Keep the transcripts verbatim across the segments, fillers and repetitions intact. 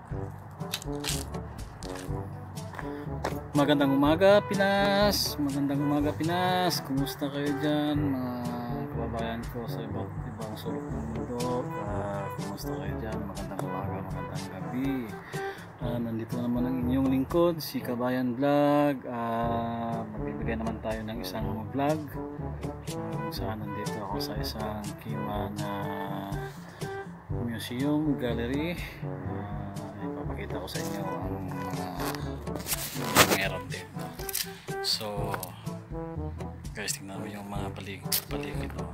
Magandang umaga Pinas, magandang umaga Pinas. Kumusta kayo dyan mga kababayan ko sa iba't ibang sulok ng mundo? Uh, kumusta kayo dyan? Magandang umaga, magandang gabi. Uh, nandito naman ang inyong lingkod, si Kabayan Vlog. Uh, magbibigay naman tayo ng isang vlog uh, saan nandito ako sa isang Cayman uh, museum gallery. Uh, ipapakita ko sa inyo ang mga meron din. So guys, tingnan mo yung mga paligid paligid oh.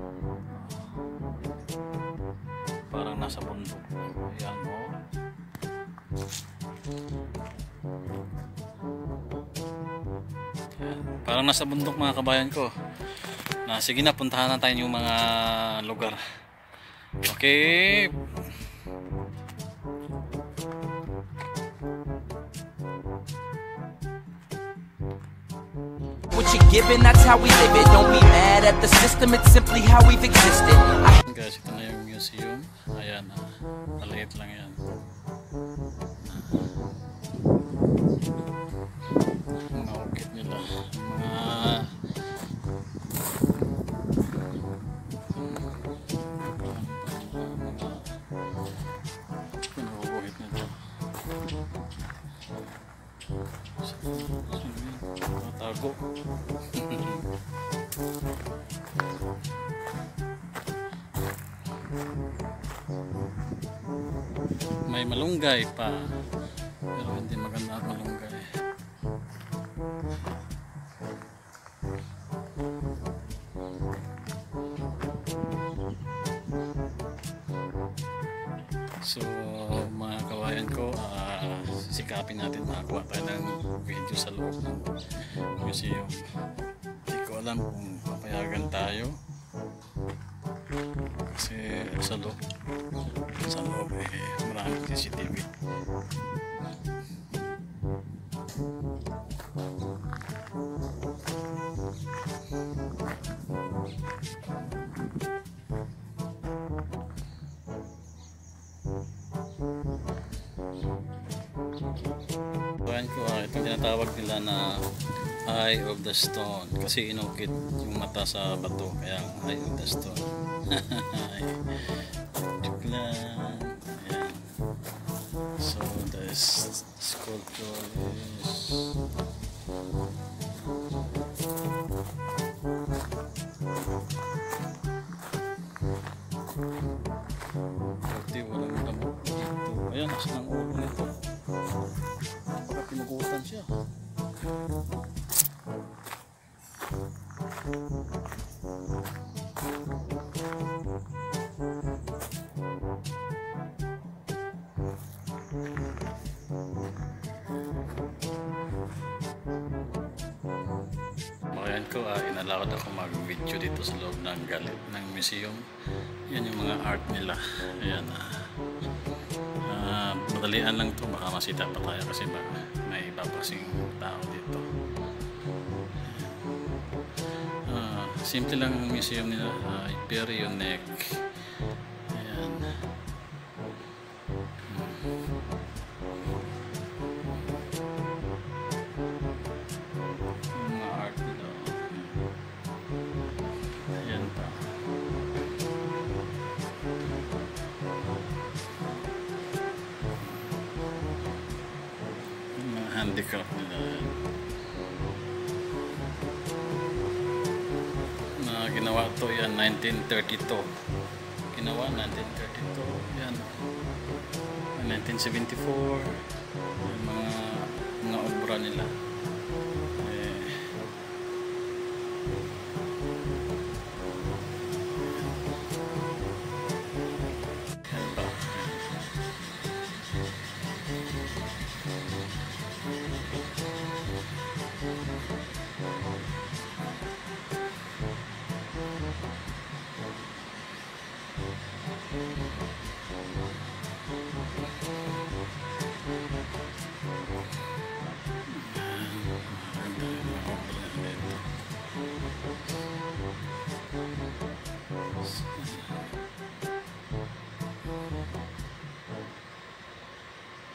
Parang nasa bundok. Ayan oh. Ayan. Parang nasa bundok mga kabayan ko. Na, sige na, puntahan na tayo yung mga lugar. Okay. What you're given, that's how we live it. Don't be mad at the system, it's simply how we've existed. I Guys, ito na yung museum. Ayan, ah, maliit lang yan. Mga ukit nila. Mga pinuguhit nila. Tago. May malunggay pa, pero hindi maganda ang malunggay. So mga kawayan ko, uh, sisikapin natin makakuha tayo ng video sa loob ng museum. Hindi ko alam kung papayagan tayo kasi sa loob sa loob eh maraming C C T V. Kawan ko, ah, itong tinatawag nila na Eye of the Stone kasi inukit yung mata sa bato, kaya Eye of the Stone. Joke lang. Ayan. So the sculpture is pati walang lamok dito. Ayan, nasa ng ulo nito. Baka pinugutan siya. Ayan ko, uh, inalawad ako mag-video dito sa loob ng galit ng museum. Yan yung mga art nila. Ayan. Uh, madalian lang to, baka masita pa tayo kasi ba, may iba kasing tao dito. Uh, simple lang ang museum nila, uh, very unique. Ayan. Mga art nila. Ayan pa. Mga handicraft nila. Na ginawa to yan nineteen thirty-two. Ginawa nineteen thirty-two. Yan. nineteen seventy-four. Yan, mga mga obra nila. Eh, yan ba? Ayan.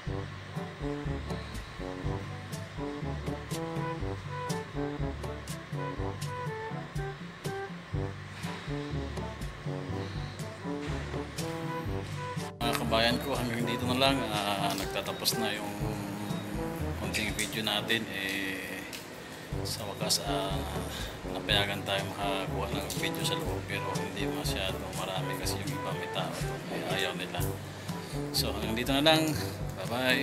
Mga kabayan ko, hanggang dito na lang. Uh, nagtatapos na yung konting video natin. Eh, sa wakas, uh, napayagan tayo makakuha ng video sa loob, pero hindi masyado marami kasi yung iba may tao, may ayaw nila. So hanggang dito na lang. Bye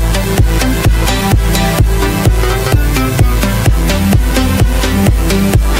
bye.